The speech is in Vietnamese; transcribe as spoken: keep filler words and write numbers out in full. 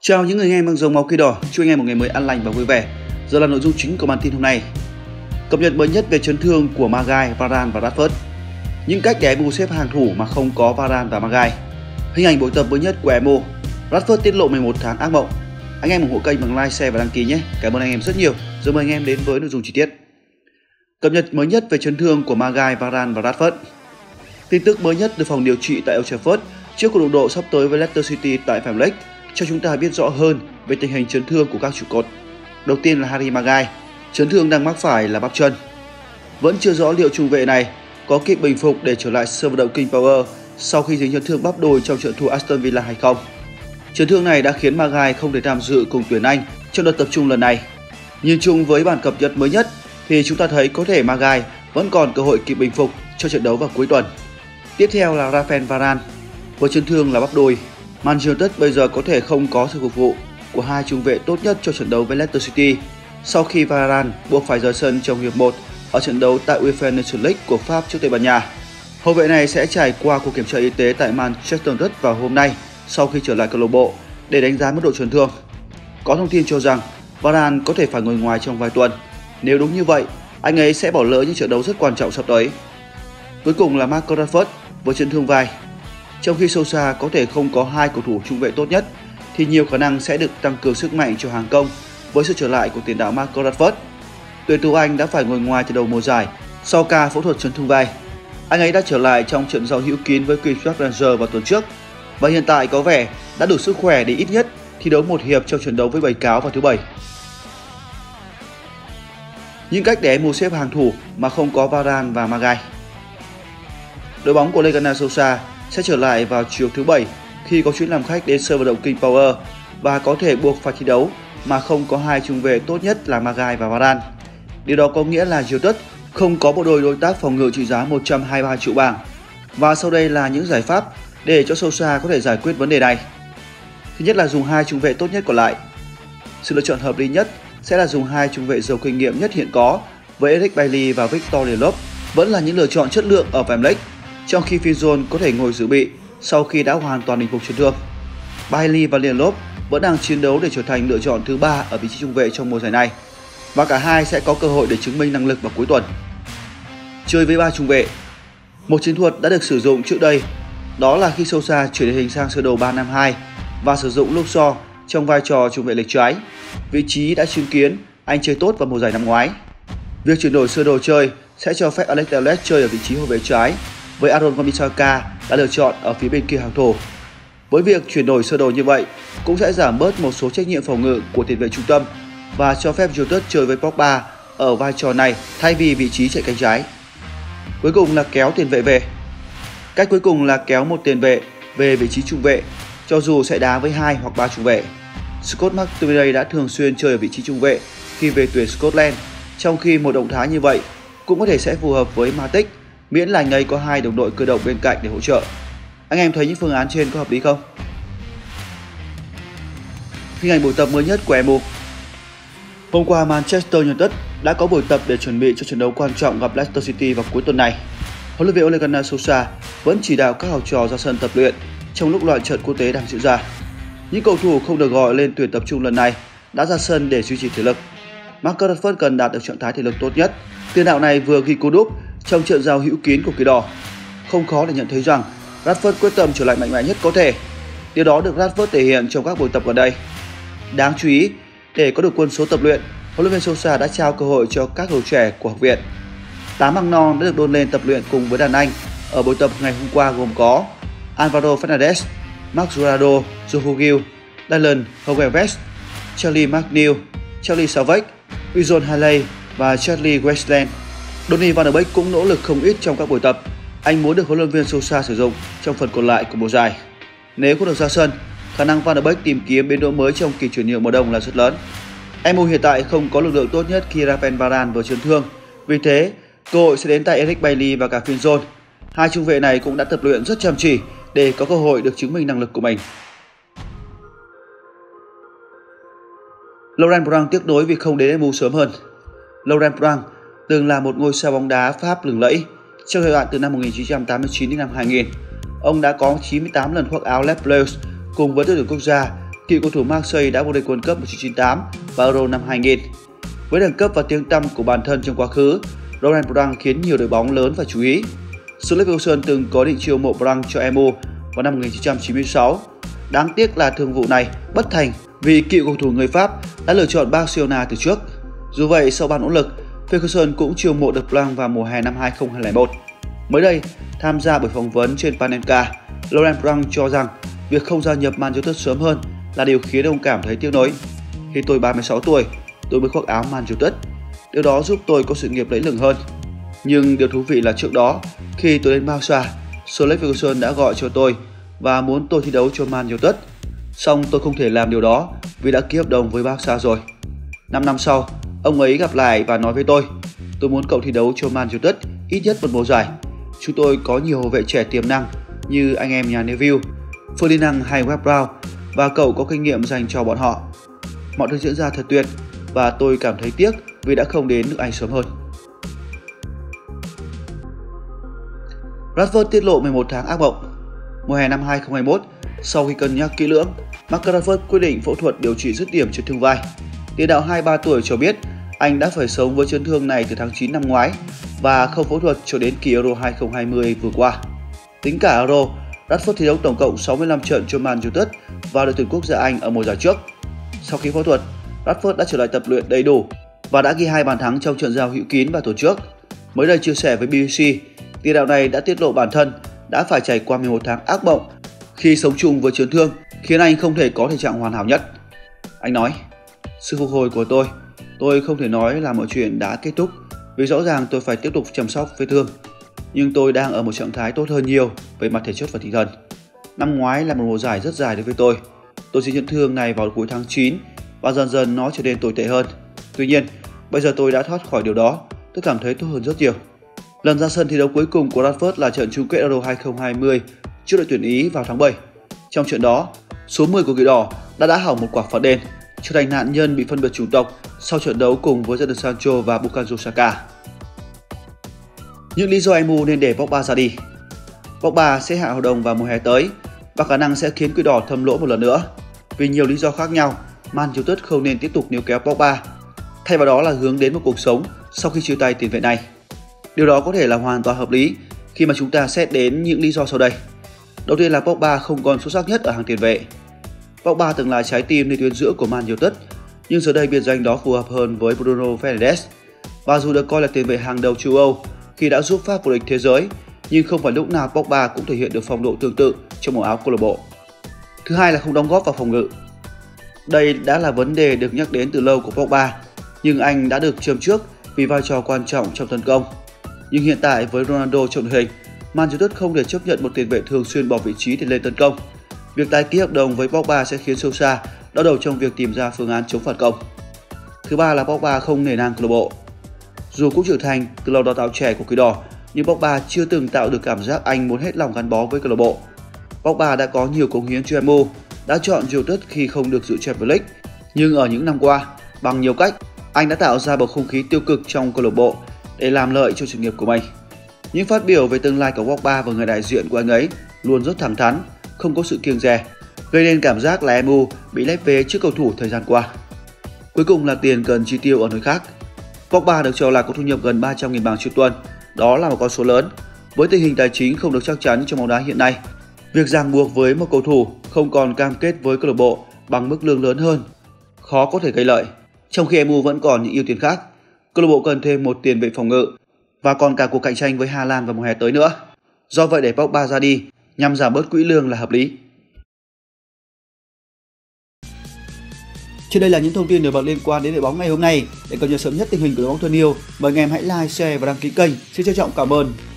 Chào những người nghe mang dòng máu cây đỏ, chúc anh em một ngày mới an lành và vui vẻ. Giờ là nội dung chính của bản tin hôm nay. Cập nhật mới nhất về chấn thương của Maguire, Varane và Rashford. Những cách để em u xếp hàng thủ mà không có Varane và Maguire. Hình ảnh buổi tập mới nhất của em u. Rashford tiết lộ mười một tháng ác mộng. Anh em ủng hộ kênh bằng like, share và đăng ký nhé. Cảm ơn anh em rất nhiều. Giờ mời anh em đến với nội dung chi tiết. Cập nhật mới nhất về chấn thương của Maguire, Varane và Rashford. Tin tức mới nhất từ phòng điều trị tại Old Trafford trước cuộc đụng độ sắp tới với Leicester City tại Premier League cho chúng ta biết rõ hơn về tình hình chấn thương của các trụ cột. Đầu tiên là Harry Maguire, chấn thương đang mắc phải là bắp chân. Vẫn chưa rõ liệu trung vệ này có kịp bình phục để trở lại sân vận động King Power sau khi dính chấn thương bắp đùi trong trận thua Aston Villa hay không. Chấn thương này đã khiến Maguire không thể tham dự cùng tuyển Anh trong đợt tập trung lần này. Nhìn chung với bản cập nhật mới nhất thì chúng ta thấy có thể Maguire vẫn còn cơ hội kịp bình phục cho trận đấu vào cuối tuần. Tiếp theo là Raphael Varane với chấn thương là bắp đùi. Man United bây giờ có thể không có sự phục vụ của hai trung vệ tốt nhất cho trận đấu với Leicester City sau khi Varane buộc phải rời sân trong hiệp một ở trận đấu tại UEFA Nations League của Pháp trước Tây Ban Nha. Hậu vệ này sẽ trải qua cuộc kiểm tra y tế tại Manchester United vào hôm nay sau khi trở lại câu lạc bộ để đánh giá mức độ chấn thương. Có thông tin cho rằng Varane có thể phải ngồi ngoài trong vài tuần. Nếu đúng như vậy, anh ấy sẽ bỏ lỡ những trận đấu rất quan trọng sắp tới. Cuối cùng là Marcus Rashford với chấn thương vai. Trong khi Solskjaer có thể không có hai cầu thủ trung vệ tốt nhất, thì nhiều khả năng sẽ được tăng cường sức mạnh cho hàng công với sự trở lại của tiền đạo Marcus Rashford. Tuyển thủ Anh đã phải ngồi ngoài từ đầu mùa giải sau ca phẫu thuật chấn thương vai. Anh ấy đã trở lại trong trận giao hữu kín với Queen's Park Rangers vào tuần trước và hiện tại có vẻ đã đủ sức khỏe để ít nhất thi đấu một hiệp trong trận đấu với Bầy Cáo vào thứ Bảy. Những cách để em u xếp hàng thủ mà không có Varane và Maguire. Đội bóng của Ole Gunnar Solskjaer sẽ trở lại vào chiều thứ Bảy khi có chuyến làm khách đến sân vận động King Power và có thể buộc phải thi đấu mà không có hai trung vệ tốt nhất là Maguire và Varane. Điều đó có nghĩa là United không có bộ đôi đối tác phòng ngự trị giá một trăm hai mươi ba triệu bảng. Và sau đây là những giải pháp để cho Solskjaer có thể giải quyết vấn đề này. Thứ nhất là dùng hai trung vệ tốt nhất còn lại. Sự lựa chọn hợp lý nhất sẽ là dùng hai trung vệ giàu kinh nghiệm nhất hiện có với Eric Bailly và Victor Lindelof vẫn là những lựa chọn chất lượng ở Premier League, trong khi Phil Jones có thể ngồi dự bị sau khi đã hoàn toàn bình phục chấn thương. Bailly và Lindelof vẫn đang chiến đấu để trở thành lựa chọn thứ ba ở vị trí trung vệ trong mùa giải này và cả hai sẽ có cơ hội để chứng minh năng lực vào cuối tuần. Chơi với ba trung vệ. Một chiến thuật đã được sử dụng trước đây, đó là khi Solskjaer chuyển đội hình sang sơ đồ ba năm hai và sử dụng Luke Shaw trong vai trò trung vệ lệch trái, vị trí đã chứng kiến anh chơi tốt vào mùa giải năm ngoái. Việc chuyển đổi sơ đồ chơi sẽ cho phép Alex Telles chơi ở vị trí hậu vệ trái, với Aaron Wan-Bissaka đã lựa chọn ở phía bên kia hàng thủ. Với việc chuyển đổi sơ đồ như vậy cũng sẽ giảm bớt một số trách nhiệm phòng ngự của tiền vệ trung tâm và cho phép United chơi với Pogba ở vai trò này thay vì vị trí chạy cánh trái. Cuối cùng là kéo tiền vệ về. Cách cuối cùng là kéo một tiền vệ về vị trí trung vệ, cho dù sẽ đá với hai hoặc ba trung vệ. Scott McTominay đã thường xuyên chơi ở vị trí trung vệ khi về tuyển Scotland, trong khi một động thái như vậy cũng có thể sẽ phù hợp với Matic, miễn là anh ấy có hai đồng đội cơ động bên cạnh để hỗ trợ. Anh em thấy những phương án trên có hợp lý không? Hình ảnh buổi tập mới nhất của em u. Hôm qua Manchester United đã có buổi tập để chuẩn bị cho trận đấu quan trọng gặp Leicester City vào cuối tuần này. Huấn luyện viên Ole Gunnar Solskjaer vẫn chỉ đạo các học trò ra sân tập luyện trong lúc loại trận quốc tế đang diễn ra. Những cầu thủ không được gọi lên tuyển tập trung lần này đã ra sân để duy trì thể lực. Marcus Rashford cần đạt được trạng thái thể lực tốt nhất. Tiền đạo này vừa ghi cú đúp trong trận giao hữu kín của Kỳ Đỏ. Không khó để nhận thấy rằng Rashford quyết tâm trở lại mạnh mẽ nhất có thể. Điều đó được Rashford thể hiện trong các buổi tập gần đây. Đáng chú ý, để có được quân số tập luyện, huấn luyện viên Solskjaer đã trao cơ hội cho các cầu trẻ của học viện. Tám măng non đã được đôn lên tập luyện cùng với đàn anh ở buổi tập ngày hôm qua gồm có Alvaro Fernandes, Marc Jurado, Joe Gil, Dylan Hogeves, Charlie McNeil, Charlie Savage, Wilson Haley và Charlie Westland. Donny van der Beek cũng nỗ lực không ít trong các buổi tập. Anh muốn được huấn luyện viên Solskjaer sử dụng trong phần còn lại của mùa giải. Nếu không được ra sân, khả năng van der Beek tìm kiếm biến đỗ mới trong kỳ chuyển nhượng mùa đông là rất lớn. em u hiện tại không có lực lượng tốt nhất khi Raphael Varane vừa chấn thương. Vì thế, cơ hội sẽ đến tại Eric Bailly và cả Phil Jones. Hai trung vệ này cũng đã tập luyện rất chăm chỉ để có cơ hội được chứng minh năng lực của mình. Laurent Blanc tiếc nuối vì không đến em u sớm hơn. Laurent Blanc từng là một ngôi sao bóng đá Pháp lừng lẫy. Trong giai đoạn từ năm một nghìn chín trăm tám mươi chín đến năm hai nghìn, ông đã có chín mươi tám lần khoác áo Les Bleus cùng với đội tuyển quốc gia cựu cầu thủ Marseille đã vô địch World Cup một nghìn chín trăm chín mươi tám và Euro năm hai nghìn. Với đẳng cấp và tiếng tăm của bản thân trong quá khứ, Laurent Blanc khiến nhiều đội bóng lớn phải chú ý. Sir Alex Ferguson từng có định chiêu mộ Blanc cho em u vào năm một nghìn chín trăm chín mươi sáu. Đáng tiếc là thương vụ này bất thành vì cựu cầu thủ người Pháp đã lựa chọn Barcelona từ trước. Dù vậy, sau bao nỗ lực, Ferguson cũng chiêu mộ được Blanc vào mùa hè năm hai nghìn không trăm lẻ một. Mới đây, tham gia buổi phỏng vấn trên Panenka, Laurent Blanc cho rằng việc không gia nhập Man United sớm hơn là điều khiến ông cảm thấy tiếc nuối. Khi tôi ba mươi sáu tuổi, tôi mới khoác áo Man United. Điều đó giúp tôi có sự nghiệp lẫy lừng hơn. Nhưng điều thú vị là trước đó, khi tôi đến Barca, Sir Alex Ferguson đã gọi cho tôi và muốn tôi thi đấu cho Man United. Song tôi không thể làm điều đó vì đã ký hợp đồng với Barca rồi. năm năm sau, ông ấy gặp lại và nói với tôi, tôi muốn cậu thi đấu cho Man United ít nhất một mùa giải. Chúng tôi có nhiều hậu vệ trẻ tiềm năng như anh em nhà Neville, Ferdinand hay Webb Brown và cậu có kinh nghiệm dành cho bọn họ. Mọi thứ diễn ra thật tuyệt và tôi cảm thấy tiếc vì đã không đến nước Anh sớm hơn. Rashford tiết lộ mười một tháng ác mộng. Mùa hè năm hai nghìn không trăm hai mươi mốt, sau khi cân nhắc kỹ lưỡng, Marcus Rashford quyết định phẫu thuật điều trị dứt điểm chấn thương vai. Tiền đạo hai mươi ba tuổi cho biết anh đã phải sống với chấn thương này từ tháng chín năm ngoái và không phẫu thuật cho đến kỳ Euro hai nghìn không trăm hai mươi vừa qua. Tính cả Euro, Rashford thi đấu tổng cộng sáu mươi lăm trận cho Man United và đội tuyển quốc gia Anh ở mùa giải trước. Sau khi phẫu thuật, Rashford đã trở lại tập luyện đầy đủ và đã ghi hai bàn thắng trong trận giao hữu kín vào tuần trước. Mới đây chia sẻ với bê bê xê, tiền đạo này đã tiết lộ bản thân đã phải trải qua mười một tháng ác mộng khi sống chung với chấn thương khiến anh không thể có thể trạng hoàn hảo nhất. Anh nói, sự phục hồi của tôi, tôi không thể nói là mọi chuyện đã kết thúc vì rõ ràng tôi phải tiếp tục chăm sóc vết thương. Nhưng tôi đang ở một trạng thái tốt hơn nhiều về mặt thể chất và tinh thần. Năm ngoái là một mùa giải rất dài đối với tôi. Tôi sẽ chấn thương này vào cuối tháng chín và dần dần nó trở nên tồi tệ hơn. Tuy nhiên, bây giờ tôi đã thoát khỏi điều đó, tôi cảm thấy tốt hơn rất nhiều. Lần ra sân thi đấu cuối cùng của Rashford là trận chung kết Euro hai nghìn không trăm hai mươi trước đội tuyển Ý vào tháng bảy. Trong trận đó, số mười của Quỷ Đỏ đã đá hỏng một quả phạt đền, trở thành nạn nhân bị phân biệt chủng tộc sau trận đấu cùng với Jadon Sancho và Bukayo Saka. Những lý do em u nên để Pogba ra đi. Pogba sẽ hạ hợp đồng vào mùa hè tới và khả năng sẽ khiến Quỷ Đỏ thâm lỗ một lần nữa. Vì nhiều lý do khác nhau, Man United không nên tiếp tục níu kéo Pogba, thay vào đó là hướng đến một cuộc sống sau khi chia tay tiền vệ này. Điều đó có thể là hoàn toàn hợp lý khi mà chúng ta xét đến những lý do sau đây. Đầu tiên là Pogba không còn xuất sắc nhất ở hàng tiền vệ. Pogba từng là trái tim nơi tuyến giữa của Man United, nhưng giờ đây biệt danh đó phù hợp hơn với Bruno Fernandes. Và dù được coi là tiền vệ hàng đầu châu Âu khi đã giúp Pháp vô địch thế giới, nhưng không phải lúc nào Pogba cũng thể hiện được phong độ tương tự trong màu áo câu lạc bộ. Thứ hai là không đóng góp vào phòng ngự. Đây đã là vấn đề được nhắc đến từ lâu của Pogba, nhưng anh đã được châm trước vì vai trò quan trọng trong tấn công. Nhưng hiện tại với Ronaldo trong đội hình, Man United không thể chấp nhận một tiền vệ thường xuyên bỏ vị trí để lên tấn công. Việc tái ký hợp đồng với Pogba sẽ khiến Solskjaer đau đầu trong việc tìm ra phương án chống phản công. Thứ ba là Pogba không nể nang câu lạc bộ. Dù cũng trưởng thành từ lò đào tạo trẻ của Quỷ Đỏ, nhưng Pogba chưa từng tạo được cảm giác anh muốn hết lòng gắn bó với câu lạc bộ. Pogba đã có nhiều cống hiến cho em u, đã chọn United khi không được dự Champions League, nhưng ở những năm qua, bằng nhiều cách, anh đã tạo ra bầu không khí tiêu cực trong câu lạc bộ để làm lợi cho sự nghiệp của mình. Những phát biểu về tương lai của Pogba và người đại diện của anh ấy luôn rất thẳng thắn, không có sự kiêng dè, gây nên cảm giác là em u bị lép vế trước cầu thủ thời gian qua. Cuối cùng là tiền cần chi tiêu ở nơi khác. Pogba được cho là có thu nhập gần ba trăm nghìn bảng trên tuần, đó là một con số lớn. Với tình hình tài chính không được chắc chắn trong bóng đá hiện nay, việc ràng buộc với một cầu thủ không còn cam kết với câu lạc bộ bằng mức lương lớn hơn khó có thể gây lợi. Trong khi em u vẫn còn những ưu tiên khác, câu lạc bộ cần thêm một tiền vệ phòng ngự và còn cả cuộc cạnh tranh với Hà Lan vào mùa hè tới nữa. Do vậy để Pogba ra đi nhằm giảm bớt quỹ lương là hợp lý. Trên đây là những thông tin nổi bật liên quan đến đội bóng ngày hôm nay. Để cập nhật sớm nhất tình hình của đội bóng thân yêu, mời anh em hãy like, share và đăng ký kênh. Xin trân trọng cảm ơn.